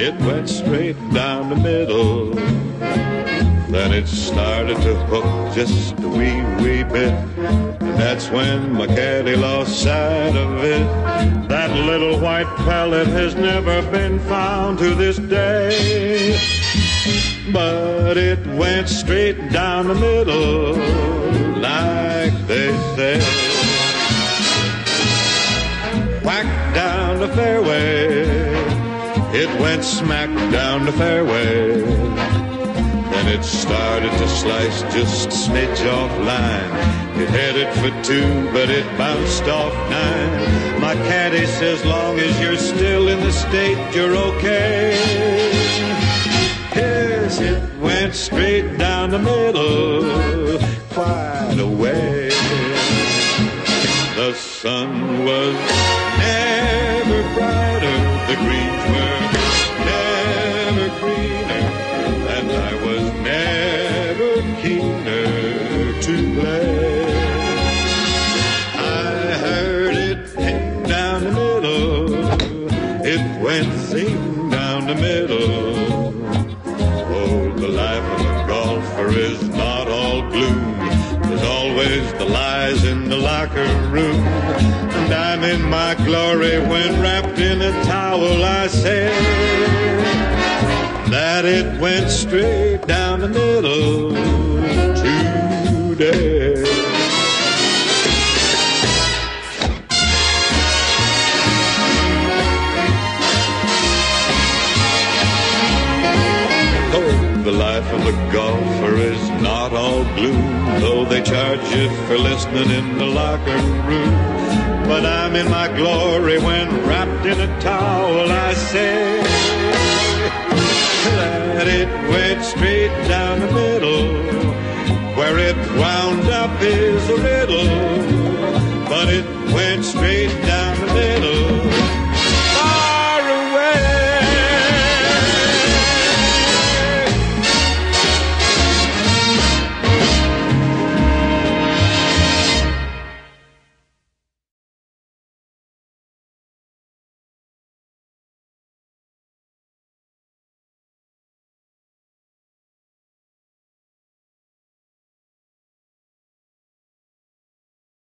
it went straight down the middle. Then it started to hook just a wee, wee bit. And that's when my caddy lost sight of it. That little white pellet has never been found to this day. But it went straight down the middle, like they say. Whack down the fairway, it went smack down the fairway. Then it started to slice just a smidge off line. It headed for 2, but it bounced off 9. My caddy says, long as you're still in the state, you're okay. Yes, it went straight down the middle, quite a way. The sun was never brighter, the greens were never greener, and I was never keener to play. I heard it hang down the middle, it went zing down the middle. Oh, the life of a golfer is not all gloom. There's always the lies in the locker room. And I'm in my glory when wrapped in a towel I say that it went straight down the middle today. The life of a golfer is not all gloom, though they charge you for listening in the locker room. But I'm in my glory when wrapped in a towel I say that it went straight down the middle. Where it wound up is a river.